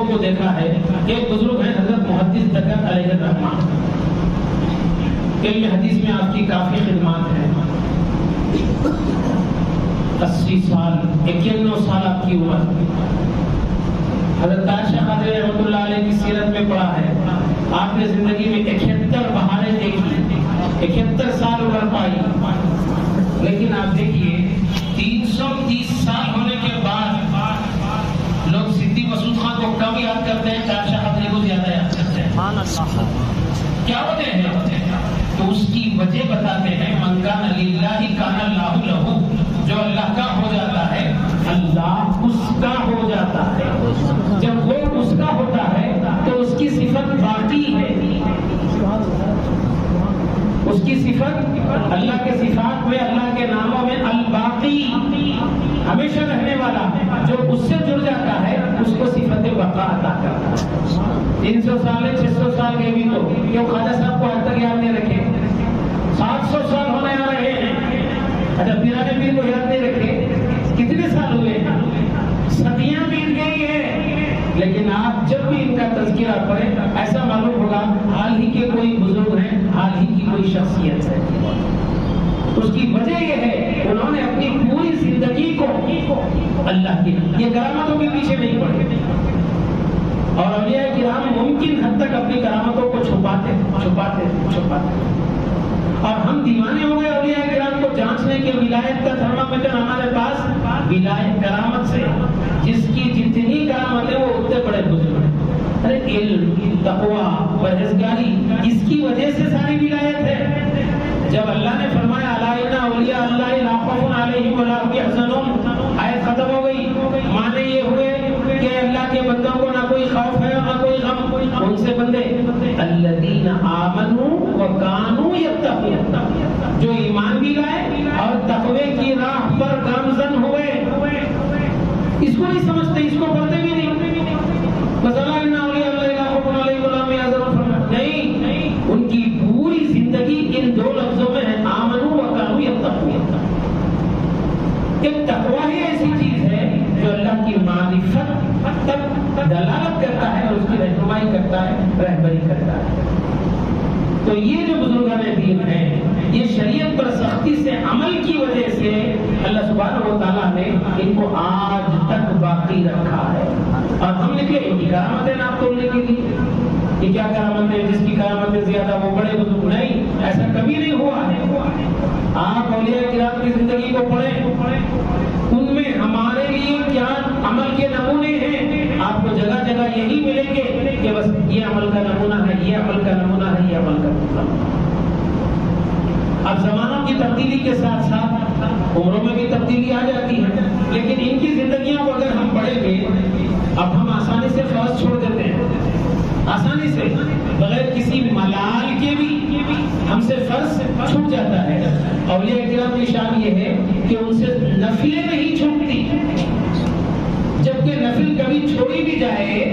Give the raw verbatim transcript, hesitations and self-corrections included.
بزرگوں کو دیکھا ہے. ایک بزرگ ہیں حضرت محدث دکن علیہ الرحمہ. علم حدیث میں آپ کی کافی خدمات ہیں. اسی سال اکیانوے سال آپ کی عمر. حضرت عائشہ قادری رحمۃ اللہ علیہ کی سیرت میں پڑھا ہے آپ نے زندگی میں اکہتر بہاریں دیکھی, اکہتر سال عمر پائی. لیکن آپ دیکھیے تین سو تیس سال ہونے کے بعد لوگ صدیق مسعود خان کو کم یاد کرتے ہیں, عائشہ قادری کو زیادہ یاد کرتے ہیں. کیا وجہ ہے؟ تو اس کی وجہ بتاتے ہیں من کان للہ کان اللہ لہ. جو اللہ کا ہو جاتا ہے اللہ اس کا ہو جاتا ہے. جب وہ اس کا ہوتا ہے تو اس کی صفت باقی ہے. اس کی صفت اللہ کے صفات میں, اللہ کے ناموں میں الباقی, ہمیشہ رہنے والا. جو اس سے جڑ جاتا ہے اس کو صفت بقا عطا کرتا ہے. تین سو سال چھ سو سال کے بھی تو کیوں خواجہ صاحب کو آج تک یاد نہیں رکھے؟ سات سو سال ہونے آ رہے ہیں. اچھا پیرانے پیر کو یاد نہیں رکھے؟ کتنے سال ہوئے ہیں؟ صدیاں بیت گئی ہیں. لیکن آپ جب بھی ان کا تذکرہ پڑھیں ایسا معلوم ہوگا حال ہی کے کوئی بزرگ ہیں, حال ہی کی کوئی شخصیت ہے. اس کی وجہ یہ ہے انہوں نے اپنی پوری زندگی کو اللہ کی یہ کرامتوں کے پیچھے نہیں پڑے. اور اولیاء کرام ممکن حد تک اپنی کرامتوں کو چھپاتے چھپاتے چھپاتے اور ہم دیوانے ہو گئے اولیاء کرام کو جانچنے کے. ولایت کا تھرمامیٹر ہمارے پاس ولایت کرامت سے, جس کی جتنی کرامتیں وہ اتنے بڑے بزرگ ہیں. ارے علم, تقویٰ, پرہیزگاری, اس کی وجہ سے ساری ولایت ہے. جب اللہ نے فرمایا الا ان اولیاء اللہ لا خوف علیہم ولا هم يحزنون, آیت ختم ہو گئی. معنی یہ ہوئے کہ اللہ کے بندوں کو نہ کوئی خوف ہے نہ کوئی غم. کون سے بندے؟ الذین آمنوا وکانوا یتقون, جو ایمان بھی لائے اور تقوی کی راہ پر گامزن ہوئے. اس کو نہیں سمجھتے, اس کو پڑھتے بھی نہیں. بس اللہ ان اولیاء اللہ لا خوف علیہم ولا هم يحزنون نہیں, ان کی پوری زندگی ان دو لفظوں میں ہے آمنوا وکانوا یتقون. ایک تقوی ہی ایسی چیز ہے جو اللہ کی معرفت تک دلالت کرتا ہے اور اس کی رہنمائی کرتا ہے, رہبری کرتا ہے. تو یہ جو بزرگان دین ہیں یہ شریعت پر سختی سے عمل کی وجہ سے اللہ سبحانہ و تعالیٰ نے ان کو آج تک باقی رکھا ہے. اور ہم نکلے ان کی کرامتیں ناپ تولنے کے لیے کہ کیا کرامتیں, جس کی کرامتیں زیادہ وہ بڑے بزرگ. نہیں, ایسا کبھی نہیں ہوا ہے. آپ اولیاء کرام کی زندگی کو پڑھیں, ان میں ہمارے لیے کیا عمل کے نمونے ہیں. آپ کو جگہ جگہ یہی ملیں گے کہ بس یہ عمل کا نمونہ ہے, یہ عمل کا نمونہ ہے, یہ عمل کا نمونہ. اب زمانوں کی تبدیلی کے ساتھ ساتھ عمروں میں بھی تبدیلی آ جاتی ہے, لیکن ان کی زندگیوں کو اگر ہم پڑھیں گے, اب ہم آسانی سے فرض چھوڑ دیتے ہیں, آسانی سے بغیر کسی ملال کے بھی ہم سے فرض چھوٹ جاتا ہے. اولیاء کرام کی شان یہ ہے کہ ان سے نفلیں نہیں چھوٹتی, جبکہ نفل کبھی چھوڑی بھی جائے